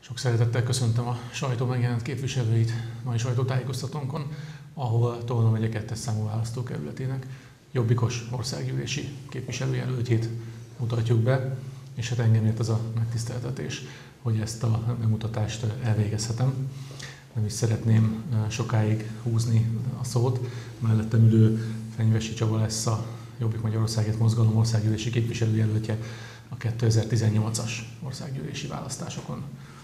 Sok szeretettel köszöntöm a sajtó megjelent képviselőit mai sajtótájékoztatónkon, ahol Tolna megye 2. számú választókerületének jobbikos országgyűlési képviselőjelöltjét mutatjuk be, és hát engem ért az a megtiszteltetés, hogy ezt a bemutatást elvégezhetem. Nem is szeretném sokáig húzni a szót. Mellettem ülő Fenyvesi Csaba lesz a Jobbik Magyarországért Mozgalom országgyűlési képviselőjelöltje a 2018-as országgyűlési választásokon.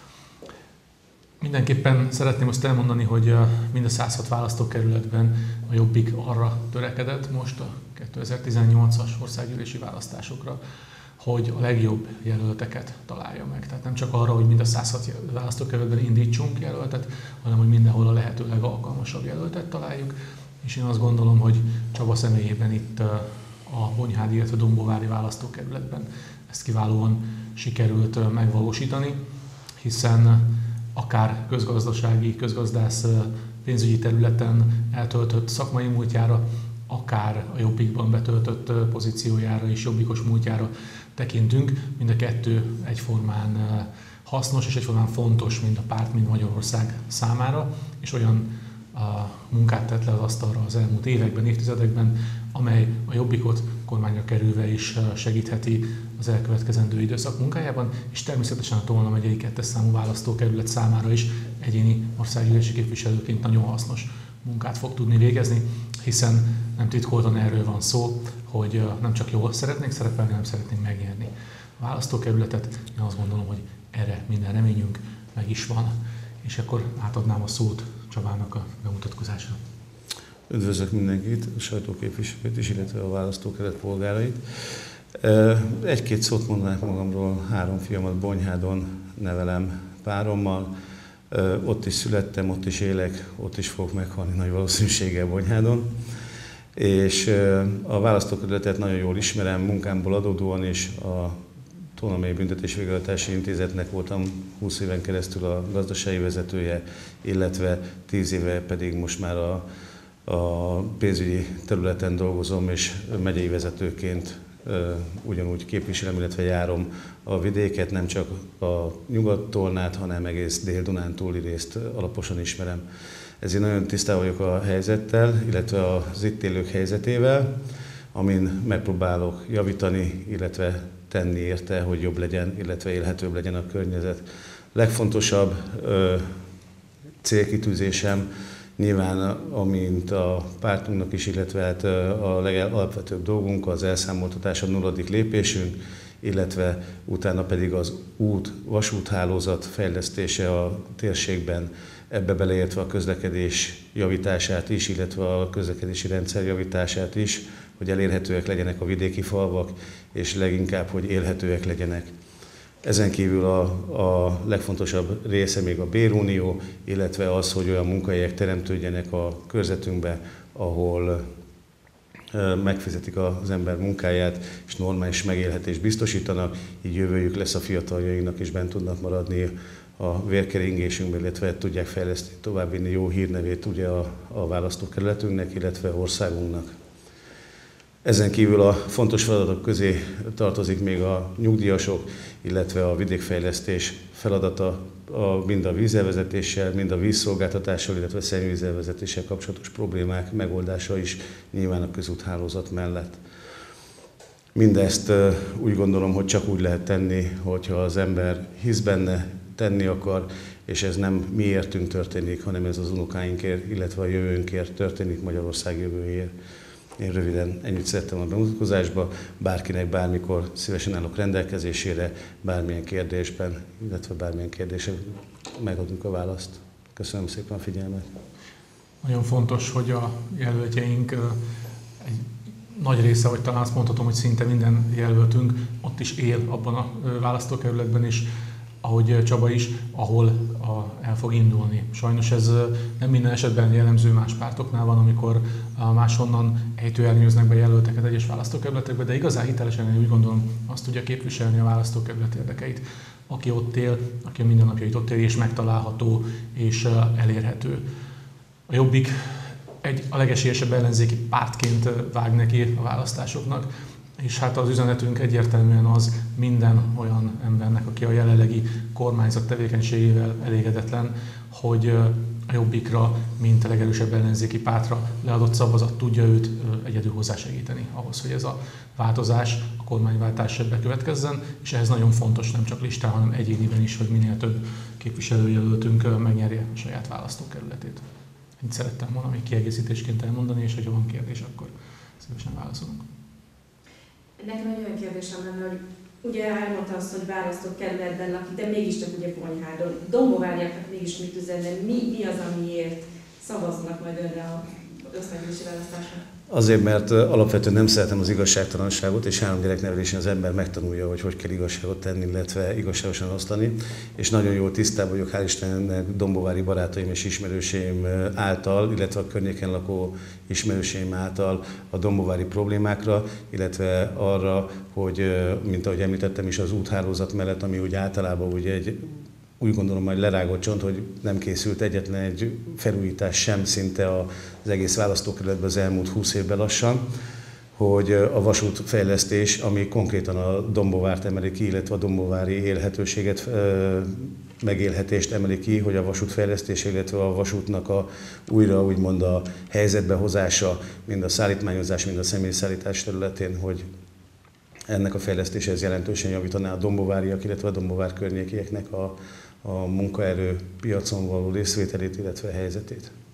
Mindenképpen szeretném azt elmondani, hogy mind a 106 választókerületben a Jobbik arra törekedett most a 2018-as országgyűlési választásokra, hogy a legjobb jelölteket találja meg. Tehát nem csak arra, hogy mind a 106 választókerületben indítsunk jelöltet, hanem hogy mindenhol a lehető legalkalmasabb jelöltet találjuk. És én azt gondolom, hogy Csaba személyében itt a Bonyhádi, illetve Dombóvári választókerületben ezt kiválóan sikerült megvalósítani, hiszen akár közgazdasági, közgazdász pénzügyi területen eltöltött szakmai múltjára, akár a Jobbikban betöltött pozíciójára és jobbikos múltjára tekintünk, mind a kettő egyformán hasznos és egyformán fontos mind a párt, mind Magyarország számára, és olyan munkát tett le az asztalra az elmúlt években, évtizedekben, amely a Jobbikot kormányra kerülve is segítheti az elkövetkezendő időszak munkájában, és természetesen a Tolna megyei 2. számú választókerület számára is egyéni országgyűlési képviselőként nagyon hasznos munkát fog tudni végezni, hiszen nem titkoltan erről van szó, hogy nem csak jól szeretnénk szerepelni, hanem szeretnénk megnyerni a választókerületet. Én azt gondolom, hogy erre minden reményünk meg is van. És akkor átadnám a szót Csabának a bemutatkozásra. Üdvözlök mindenkit, a sajtóképviselőt is, illetve a választókerület polgárait. Egy-két szót mondanák magamról, 3 fiamat Bonyhádon nevelem párommal. Ott is születtem, ott is élek, ott is fogok meghalni nagy valószínűséggel Bonyhádon. És a választókerületet nagyon jól ismerem, munkámból adódóan, és a Tolna megyei Büntetés-végrehajtási Intézetnek voltam 20 éven keresztül a gazdasági vezetője, illetve 10 éve pedig most már a pénzügyi területen dolgozom, és megyei vezetőként ugyanúgy képviselem, illetve járom a vidéket, nem csak a Nyugat-Tolnát, hanem egész Dél-Dunántúli részt alaposan ismerem. Ezért nagyon tisztában vagyok a helyzettel, illetve az itt élők helyzetével, amin megpróbálok javítani, illetve tenni érte, hogy jobb legyen, illetve élhetőbb legyen a környezet. Legfontosabb célkitűzésem nyilván, amint a pártunknak is, illetve hát a legalapvetőbb dolgunk az elszámoltatás, a 0. lépésünk, illetve utána pedig az vasúthálózat fejlesztése a térségben, ebbe beleértve a közlekedés javítását is, illetve a közlekedési rendszer javítását is, hogy elérhetőek legyenek a vidéki falvak, és leginkább, hogy élhetőek legyenek. Ezen kívül a legfontosabb része még a bérunió, illetve az, hogy olyan munkahelyek teremtődjenek a körzetünkbe, ahol megfizetik az ember munkáját, és normális megélhetést biztosítanak, így jövőjük lesz a fiataljainknak, és bent tudnak maradni a vérkeringésünkben, illetve tudják fejleszteni, továbbvinni jó hírnevét ugye a választókerületünknek, illetve országunknak. Ezen kívül a fontos feladatok közé tartozik még a nyugdíjasok, illetve a vidékfejlesztés feladata, mind a vízelvezetéssel, mind a vízszolgáltatással, illetve szennyvízelvezetéssel kapcsolatos problémák megoldása is nyilván a közúthálózat mellett. Mindezt úgy gondolom, hogy csak úgy lehet tenni, hogyha az ember hisz benne, tenni akar, és ez nem mi értünk történik, hanem ez az unokáinkért, illetve a jövőnkért történik, Magyarország jövőjéért. Én röviden ennyit szerettem a bemutatkozásba, bárkinek bármikor szívesen állok rendelkezésére, bármilyen kérdésben, illetve bármilyen kérdésre megadunk a választ. Köszönöm szépen a figyelmet. Nagyon fontos, hogy a jelöltjeink egy nagy része, vagy talán azt mondhatom, hogy szinte minden jelöltünk ott is él abban a választókerületben is, ahogy Csaba is, ahol el fog indulni. Sajnos ez nem minden esetben jellemző, más pártoknál van, amikor máshonnan ejtőernyőznek be jelölteket egyes választókerületekbe, de igazán hitelesen én úgy gondolom, azt tudja képviselni a választókerület érdekeit, aki ott él, aki a mindennapjait ott él, és megtalálható és elérhető. A Jobbik a legesélyesebb ellenzéki pártként vág neki a választásoknak, És hát az üzenetünk egyértelműen az minden olyan embernek, aki a jelenlegi kormányzat tevékenységével elégedetlen, hogy a Jobbikra, mint a legerősebb ellenzéki pártra leadott szavazat tudja őt egyedül hozzásegíteni ahhoz, hogy ez a változás, a kormányváltás bekövetkezzen, és ehhez nagyon fontos nem csak listán, hanem egyéniben is, hogy minél több képviselőjelöltünk megnyerje a saját választókerületét. Ennyit szerettem volna még kiegészítésként elmondani, és ha van kérdés, akkor szívesen válaszolunk. Nekem egy olyan kérdésem lenne, hogy ugye elmondta azt, hogy választókerületben lakik, de mégiscsak ugye Bonyhádon. Dombóváriaknak mégis mit üzenne, mi az, amiért szavaznak majd önre az országgyűlési választáson? Azért, mert alapvetően nem szeretem az igazságtalanságot, és 3 gyereknevelésén az ember megtanulja, hogy kell igazságot tenni, illetve igazságosan osztani. És nagyon jól tisztában vagyok, hál' Istennek, dombóvári barátaim és ismerőseim által, illetve a környéken lakó ismerőseim által a dombóvári problémákra, illetve arra, hogy, mint ahogy említettem is, az úthálózat mellett, ami úgy általában ugye úgy gondolom, majd lerágott csont, hogy nem készült egyetlen egy felújítás sem szinte az egész választókerületben az elmúlt 20 évben lassan, hogy a vasútfejlesztés, ami konkrétan a Dombóvárt emeli ki, illetve a dombóvári élhetőséget, megélhetést emeli ki, hogy a vasútfejlesztés, illetve a vasútnak újra úgymond a helyzetbe hozása, mind a szállítmányozás, mind a személyszállítás területén, hogy ennek a fejlesztéshez jelentősen javítaná a dombóváriak, illetve a dombóvár környékieknek a munkaerő piacon való részvételét, illetve a helyzetét.